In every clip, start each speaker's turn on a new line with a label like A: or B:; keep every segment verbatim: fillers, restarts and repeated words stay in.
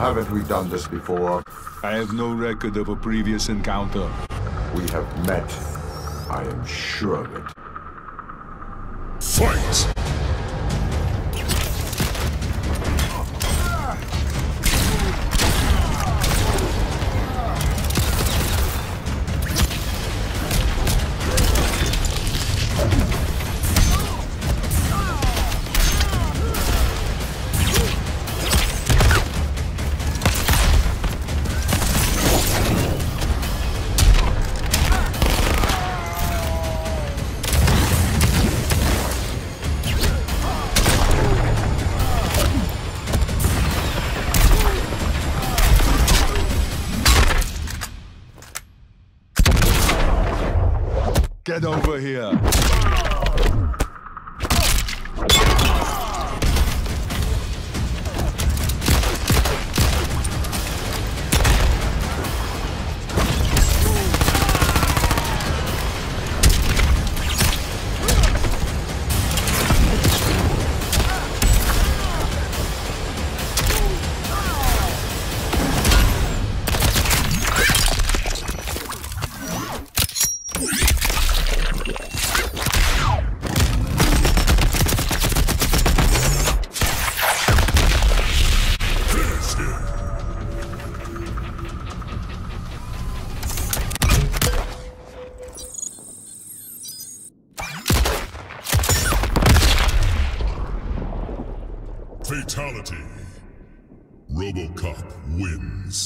A: Haven't we done this before?
B: I have no record of a previous encounter.
A: We have met. I am sure of it.
C: Fight!
B: Get over here! Fatality. RoboCop wins.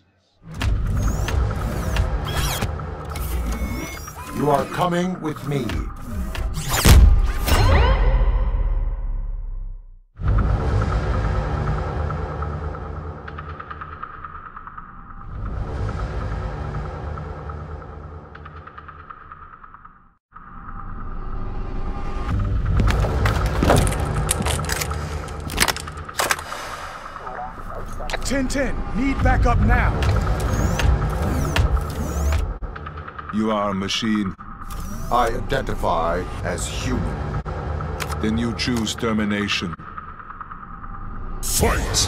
A: You are coming with me.
D: ten ten, need backup now.
B: You are a machine.
A: I identify as human.
B: Then you choose termination.
C: Fight!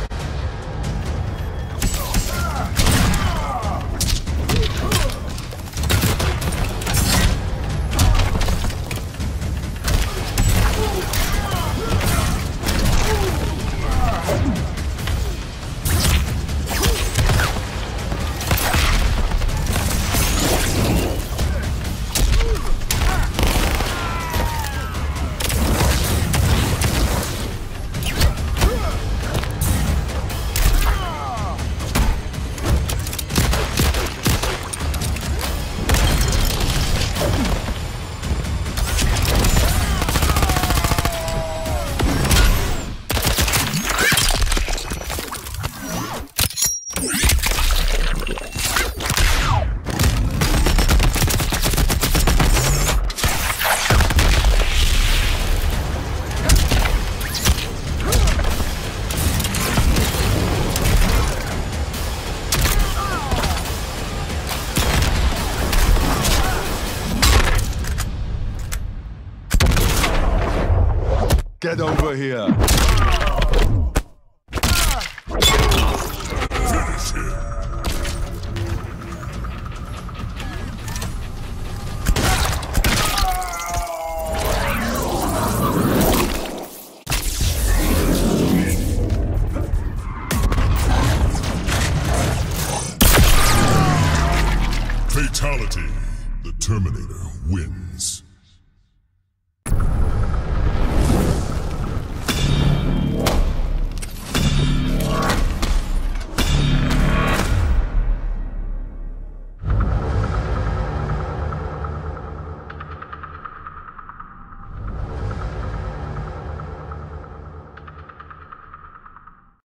B: Get over here!
C: Finish him! Fatality. The Terminator wins.